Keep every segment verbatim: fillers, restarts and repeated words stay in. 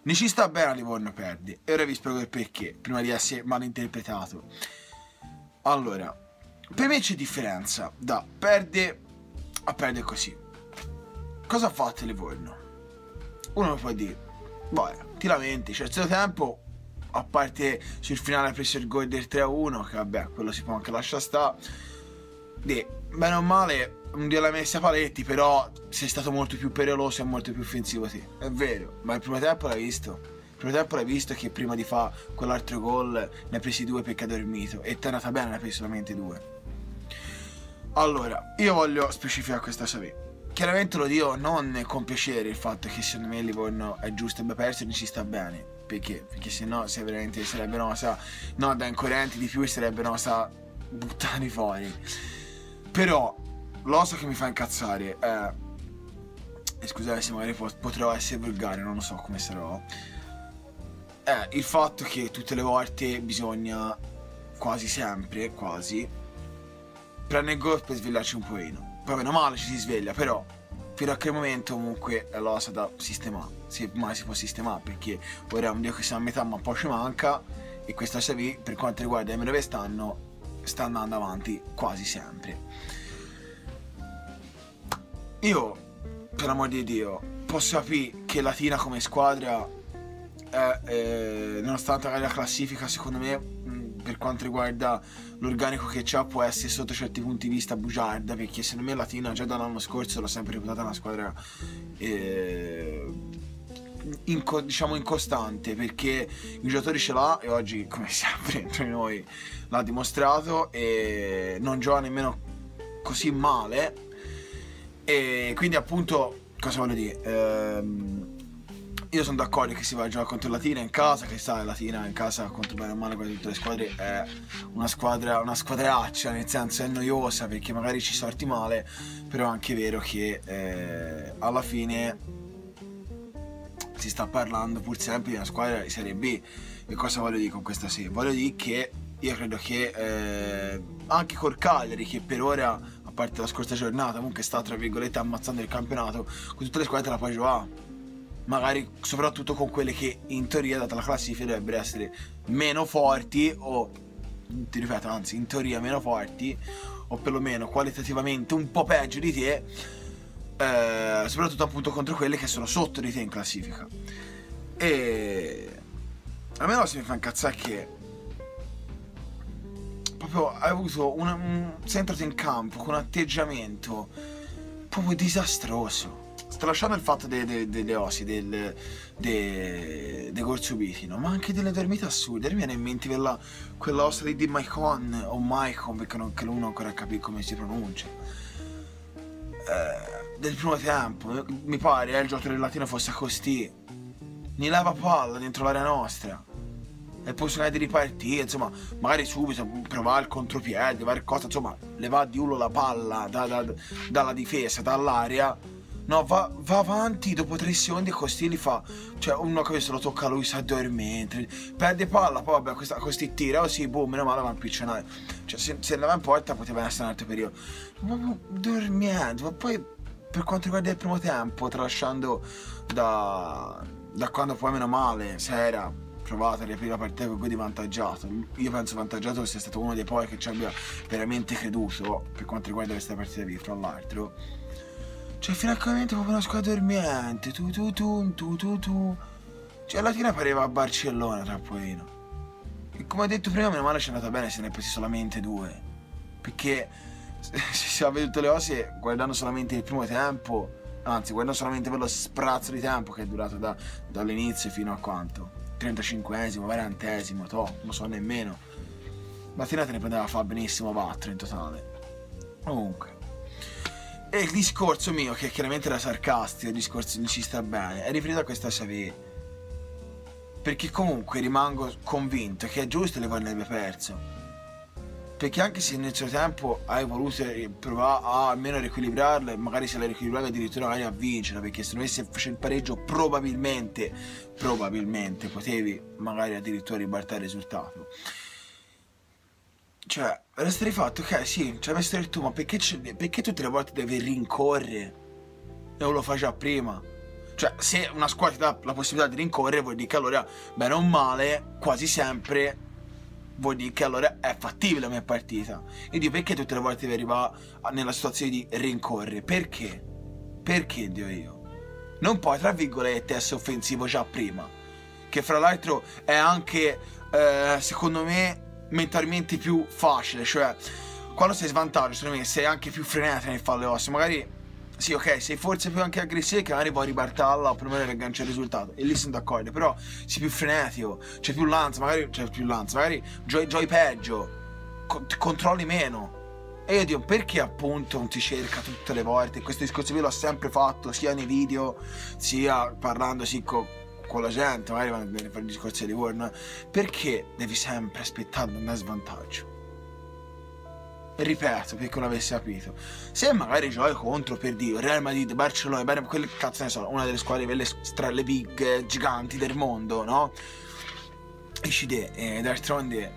Ne ci sta bene a Livorno perde. E ora vi spiego il perché, prima di essere malinterpretato. Allora, per me c'è differenza da perde a perde così. Cosa ha fatto Livorno? Uno lo può dire, vabbè, ti lamenti, c'è il suo tempo, a parte sul finale ha preso il gol del tre a uno, che vabbè, quello si può anche lasciare stare. Di, bene o male, non gliel'hai messa paletti, però sei stato molto più peroloso e molto più offensivo te. È vero, ma il primo tempo l'hai visto. Il primo tempo l'hai visto che prima di fare quell'altro gol ne ha presi due perché ha dormito. E ti è andata bene, ne ha presi solamente due. Allora, io voglio specificare questa cosa. Chiaramente lo dico non con piacere il fatto che secondo me il Livorno è giusto e perso e non ci sta bene. Perché? Perché se no se veramente sarebbe una cosa, no, da incoerenti di più e sarebbe una cosa buttati fuori. Però l'osa che mi fa incazzare è, e scusate se magari potrò essere volgare, non lo so come sarò, è il fatto che tutte le volte bisogna, quasi sempre, quasi, prendere il gol per svegliarci un pochino. Poi meno male ci si sveglia, però fino a quel momento comunque è l'osa da sistemare, se mai si può sistemare, perché ora non dico che siamo a metà ma poi ci manca, e questa S V per quanto riguarda i dove stanno, sta andando avanti quasi sempre. Io, per l'amor di Dio, posso capire che Latina come squadra è, eh, nonostante la classifica, secondo me, mh, per quanto riguarda l'organico che c'ha, può essere sotto certi punti di vista bugiarda, perché secondo me Latina già dall'anno scorso l'ho sempre reputata una squadra eh, inco diciamo incostante, perché i giocatori ce l'ha e oggi, come sempre, tra noi l'ha dimostrato, e non gioca nemmeno così male. E quindi appunto, cosa voglio dire, ehm, io sono d'accordo che si va a giocare contro Latina in casa, che sta Latina in casa contro bene o male quasi tutte le squadre è una squadra, una squadraccia, nel senso è noiosa perché magari ci sorti male, però è anche vero che eh, alla fine si sta parlando pur sempre di una squadra di Serie B. E cosa voglio dire con questa serie? Voglio dire che io credo che eh, anche col Cagliari, che per ora, a parte la scorsa giornata, comunque sta tra virgolette ammazzando il campionato, con tutte le squadre la puoi giocare. Magari soprattutto con quelle che in teoria, data la classifica, dovrebbero essere meno forti, o ti ripeto, anzi in teoria meno forti, o perlomeno qualitativamente un po' peggio di te, eh, soprattutto appunto contro quelle che sono sotto di te in classifica. E a me non si mi fa incazzare che proprio hai avuto una, un, sei entrato in campo con un atteggiamento proprio disastroso. Sto lasciando il fatto delle de, de osi, del, de, de gol subiti, no? Ma anche delle dormite assurde. Mi viene in mente quella, quella ossa di Maicon o Maicon, perché non, che uno ancora capì come si pronuncia, eh, del primo tempo. Mi pare eh, il giocatore del Latino fosse così, ne leva palla dentro l'area nostra e possibilità di ripartire, insomma, magari subito provare il contropiede, qualcosa, insomma, leva di uno la palla da, da, dalla difesa, dall'area. No, va, va avanti dopo tre secondi e così li fa. Cioè, uno che se lo tocca a lui si addormenta, perde palla, poi vabbè, questa, questi tira, oh sì, boh, meno male va a impiccionare. Cioè, se, se andava in porta poteva essere un altro periodo. Ma dormiendo, ma poi per quanto riguarda il primo tempo, tralasciando da, da quando poi meno male si era provato a riaprire la partita con cui di vantaggiato. Io penso vantaggiato sia stato uno dei poi che ci abbia veramente creduto per quanto riguarda questa partita qui, fra l'altro. Cioè, fino a quel momento proprio una squadra dormiente, tu tu tu, tu tu tu. Cioè, alla fine pareva a Barcellona tra pochino. E come ho detto prima, meno male ci è andata bene, se ne è presi solamente due. Perché se si va a vedere tutte le cose, guardando solamente il primo tempo, anzi, guardando solamente quello sprazzo di tempo che è durato da, dall'inizio fino a quanto? trentacinquesimo, quarantesimo, to, non so nemmeno. Mattina te ne prendeva a fare benissimo quattro in totale. Comunque. E il discorso mio, che chiaramente era sarcastico, il discorso non ci sta bene, è riferito a questa serie. Perché comunque rimango convinto che è giusto le Livorno abbia perso. Perché anche se nel suo tempo hai voluto provare a almeno riequilibrarla, e magari se la riequilibravi addirittura magari a vincere, perché se non avessi fatto il pareggio probabilmente, probabilmente potevi magari addirittura ribaltare il risultato. Cioè, resta di fatto, ok, sì, ci hai messo il tu, ma perché, perché tutte le volte devi rincorrere? E non lo fai già prima? Cioè, se una squadra ti dà la possibilità di rincorrere, vuol dire che allora, bene o male, quasi sempre vuol dire che allora è fattibile la mia partita. Io dico, perché tutte le volte devi arrivare nella situazione di rincorrere? Perché? Perché, Dio io? Non puoi, tra virgolette, essere offensivo già prima. Che fra l'altro è anche, eh, secondo me, mentalmente più facile. Cioè, quando sei in svantaggio, secondo me, sei anche più frenetico nel fare le ossa. Magari, sì, ok, sei forse più anche aggressivo, che magari puoi ribaltarla o perlomeno agganciare il risultato. E lì sono d'accordo, però sei più frenetico, c'è più lanza, magari c'è più lanza, magari giochi, giochi peggio, co controlli meno. E io dico, perché appunto non ti cerca tutte le volte? Questo discorso io l'ho sempre fatto, sia nei video, sia parlando sì, con, con la gente, magari quando viene a fare il discorso di Livorno. Perché devi sempre aspettare ad andare a svantaggio? E ripeto, perché non avessi capito, se magari giochi contro, per dire, Real Madrid, Barcellona, bene, quelle cazzo ne so, una delle squadre, quelle stra le big, giganti del mondo, no? E ci de, e d'altronde,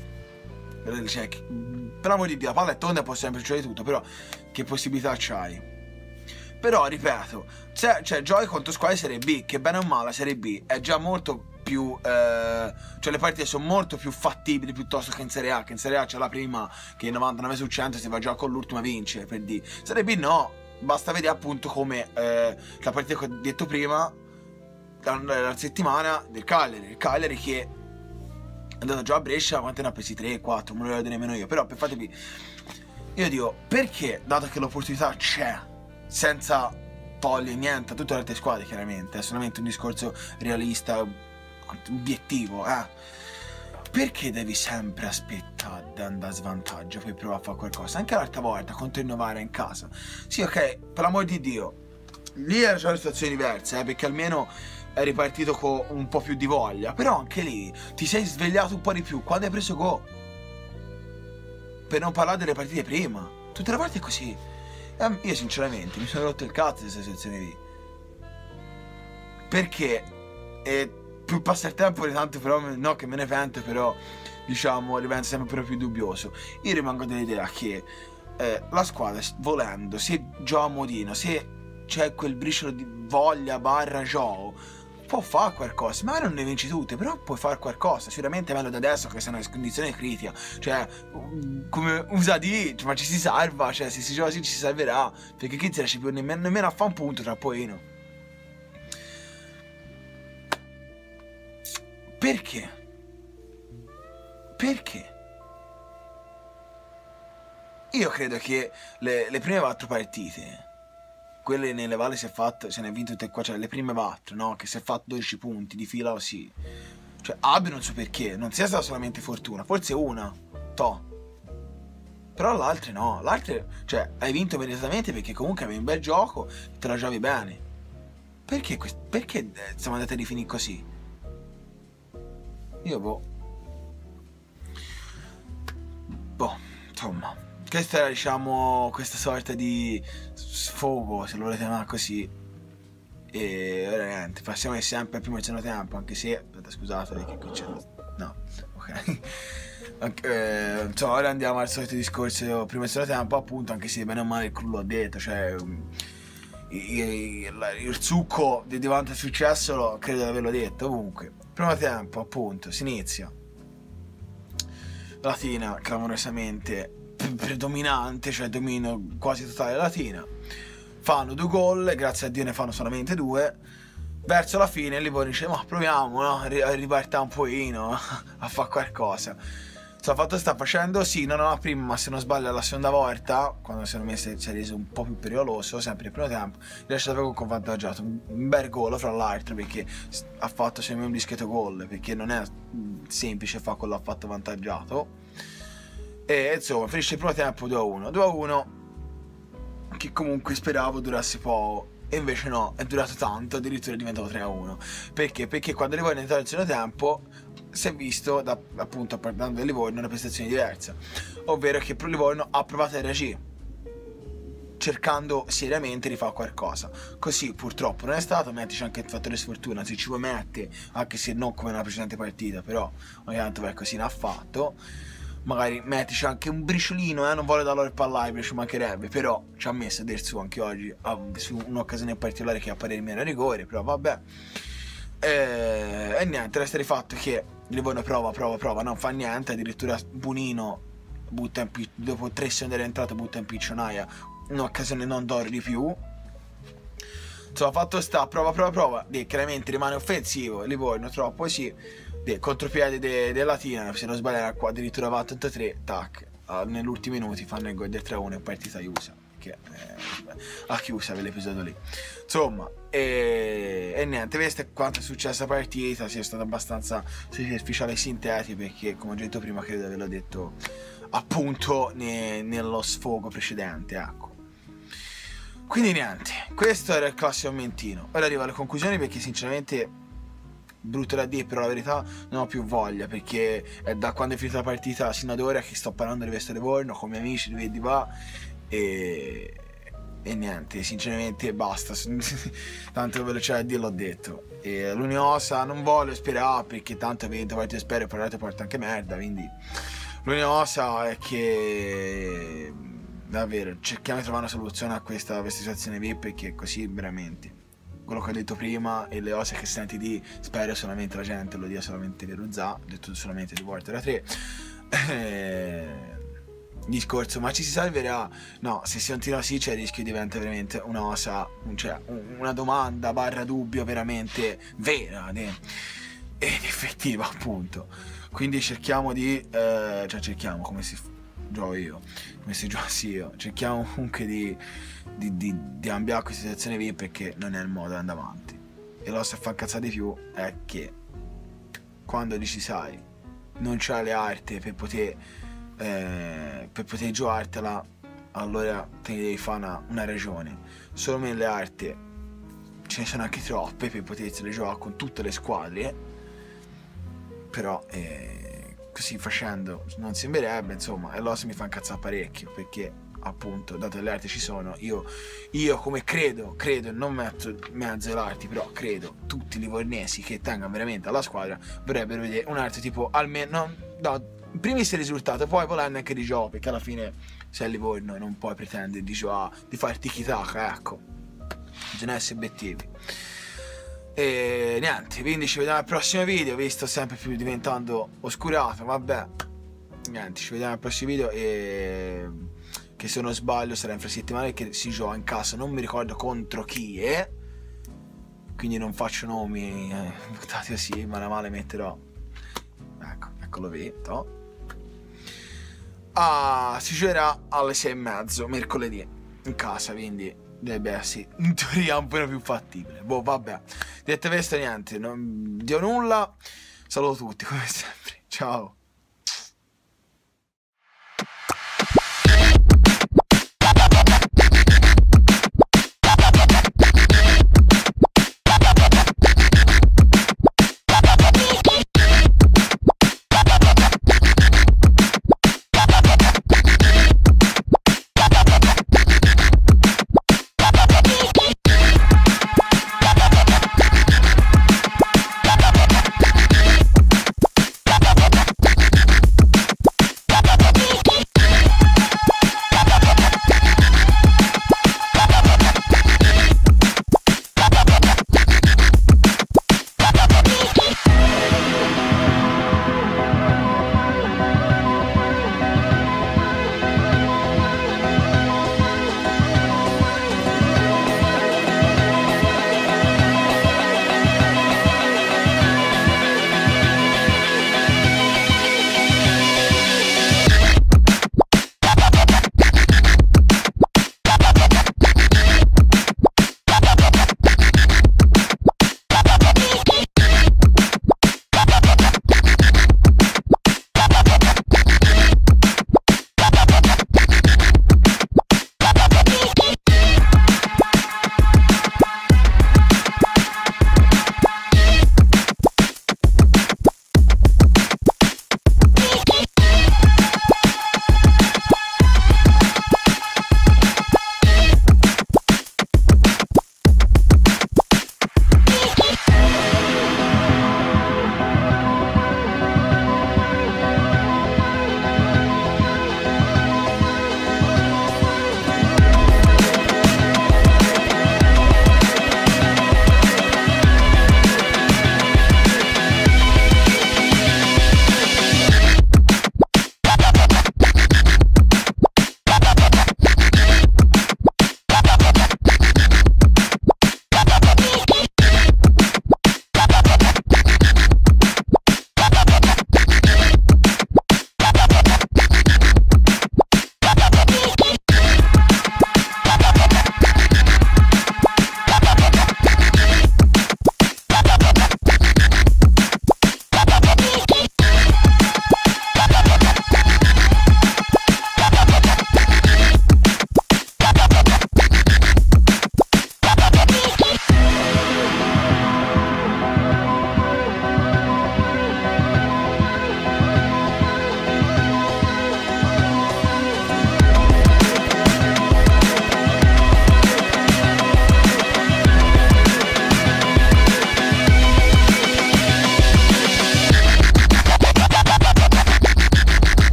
cioè, per l'amor di Dio, la palla è tonda e può sempre succedere tutto, però che possibilità c'hai? Però, ripeto, se, cioè, giochi contro squadre Serie B, che bene o male la Serie B è già molto più, eh, cioè le partite sono molto più fattibili piuttosto che in Serie A, che in Serie A c'è la prima che novantanove su cento si va già con l'ultima a vincere, per dire. Serie B no, basta vedere appunto come eh, la partita che ho detto prima, la, la settimana del Cagliari, il Cagliari che è andato già a Brescia, quante ne ha presi? tre, quattro, non lo vedo nemmeno io, però per fatevi, io dico, perché, dato che l'opportunità c'è, senza togliere niente a tutte le altre squadre, chiaramente, è solamente un discorso realista, obiettivo, eh, perché devi sempre aspettare di andare a svantaggio poi provare a fare qualcosa? Anche l'altra volta contro il Novara in casa, sì, ok, per l'amor di Dio, lì era già una situazione diversa, eh, perché almeno è ripartito con un po' più di voglia, però anche lì ti sei svegliato un po' di più quando hai preso gol, per non parlare delle partite prima. Tutte le volte è così. Eh, io sinceramente mi sono rotto il cazzo di questa situazione lì, perché eh, più passa il tempo di tanto, però no che me ne pento, però diciamo diventa sempre più dubbioso. Io rimango dell'idea che eh, la squadra, volendo, se gioca a modino, se c'è quel briciolo di voglia barra gioco, può fare qualcosa. Magari non ne vinci tutte, però puoi fare qualcosa. Sicuramente è meglio da adesso che sei in una condizione critica. Cioè, come usa di, ma ci si salva. Cioè, se si gioca così ci si salverà. Perché chi ti riesce più nemmeno, nemmeno a fare un punto tra poi no. Perché? Perché? Io credo che le, le prime quattro partite, quelle nelle quali si è fatto, se ne è vinto tutte qua, cioè le prime quattro, no? Che si è fatto dodici punti di fila così, cioè abbia non so perché, non sia stata solamente fortuna, forse una, to. Però l'altra no, l'altra, cioè hai vinto immediatamente perché comunque avevi un bel gioco, te la giocavi bene. Perché, perché siamo andati a rifinire così? Io boh. Boh, insomma. Questa era, diciamo, questa sorta di sfogo, se lo volete chiamare così. E ora niente, passiamo sempre al primo e secondo tempo, anche se, aspetta, scusate perché qui c'è, no, ok. Anche, eh, insomma, ora andiamo al solito discorso primo e secondo tempo, appunto, anche se bene o male il crew l'ho detto, cioè il, il succo di davanti al successo lo, credo di averlo detto. Comunque, primo tempo, appunto, si inizia Latina clamorosamente predominante, cioè dominio quasi totale Latina, fanno due gol, grazie a Dio ne fanno solamente due. Verso la fine il Livorno dice, ma proviamo, no? a ripartire un pochino, a fare qualcosa. Sto fatto sta facendo, sì, non la prima, ma se non sbaglio la seconda volta, quando secondo me si è reso un po' più pericoloso, sempre il primo tempo, riesce ad avere un vantaggio, un bel gol fra l'altro, perché ha fatto secondo me un discreto gol, perché non è semplice fare quello ha fatto vantaggiato. E insomma finisce il primo tempo due a uno, due a uno, che comunque speravo durasse poco, e invece no, è durato tanto, addirittura è diventato tre a uno. Perché? Perché quando Livorno è entrato nel secondo tempo si è visto, da, appunto parlando del Livorno, una prestazione diversa, ovvero che pro Livorno ha provato a reagire cercando seriamente di fare qualcosa. Così purtroppo non è stato, mettici anche il fattore sfortuna, se ci vuoi mette, anche se non come nella precedente partita, però ogni tanto così ne ha fatto. magari mettici anche un briciolino, eh, non voglio darlo al pallaio, ci mancherebbe, però ci ha messo a dir su anche oggi, su un'occasione particolare che a parere mio era rigore, però vabbè. E, e niente, resta di fatto che Livorno prova, prova, prova, non fa niente, addirittura Bunino butta in piccio, dopo tre secondi entrato butta in piccionaia un'occasione non d'oro di più. Insomma, fatto sta, prova, prova, prova, de, chiaramente rimane offensivo, Livorno troppo sì, de, contropiede de, de Latina, se non sbaglio era qua, addirittura va a ottantatré, tac, uh, negli ultimi minuti fanno il gol del tre a uno e partita chiusa, che eh, ha chiusa quell'episodio lì. Insomma, e, e niente, vedete quanto è successa la partita, sia stata abbastanza superficiale e sintetica, perché come ho detto prima credo di averlo detto appunto ne, nello sfogo precedente, ecco. Quindi niente, questo era il classico Mentino. Ora arrivo alle conclusioni perché sinceramente, brutto da dire, però la verità non ho più voglia, perché è da quando è finita la partita sino ad ora che sto parlando di Vesta Livorno con i miei amici, di vedi va, e, e niente, sinceramente basta, tanto veloce da dire l'ho detto. E l'Uniosa non voglio sperare perché tanto venti volte spero e parlate porta anche merda, quindi l'unica cosa è che davvero cerchiamo di trovare una soluzione a questa, a questa situazione qui, perché così veramente quello che ho detto prima e le cose che senti di spero solamente la gente lo dia solamente per Ruzà, ho detto solamente di volte da tre eh, discorso ma ci si salverà, no, se si continua così c'è il rischio che diventa veramente una cosa, cioè una domanda barra dubbio veramente vera ed effettiva appunto. Quindi cerchiamo di eh, cioè cerchiamo come si gioco io come si gioca sì io cerchiamo comunque di di, di, di cambiare questa situazione qui, perché non è il modo di andare avanti. E la cosa che fa incazzare di più è che quando dici sai non c'hai le arti per poter eh, per poter giocartela, allora te ne devi fare una, una ragione. Solo nelle arti ce ne sono anche troppe per potersele giocare con tutte le squadre, però eh, così facendo non sembrerebbe, insomma, e allora mi fa incazzare parecchio, perché appunto dato che le arti ci sono, io, io come credo credo non metto mezzo le arti, però credo tutti i livornesi che tengano veramente alla squadra vorrebbero vedere un'arte tipo almeno no, in primis il risultato, poi volendo anche di gioco, perché alla fine se è Livorno non puoi pretendere di giocare, di fare tiki-taka, ecco, bisogna essere obiettivi. E niente, quindi ci vediamo al prossimo video, visto sempre più diventando oscurato, vabbè, niente, ci vediamo al prossimo video, e che se non sbaglio sarà infrasettimanale, che si gioca in casa, non mi ricordo contro chi è, quindi non faccio nomi eh, buttati così, male male metterò, ecco, eccolo vedo. Ah, si giocherà alle sei e mezzo mercoledì in casa, quindi dovrebbe essere in teoria un po' più fattibile. Boh, vabbè, detto questo niente, non dio nulla, saluto tutti come sempre, ciao.